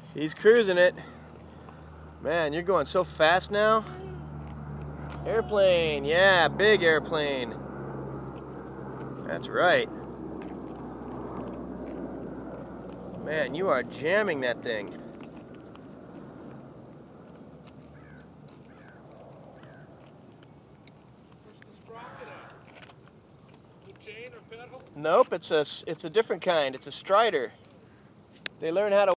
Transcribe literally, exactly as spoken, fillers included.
He's cruising it. Man, you're going so fast now. Airplane, yeah, big airplane. That's right. Man, you are jamming that thing. Where's the sprocket at? The chain or pedal? Nope, it's a it's a different kind. It's a strider. They learn how to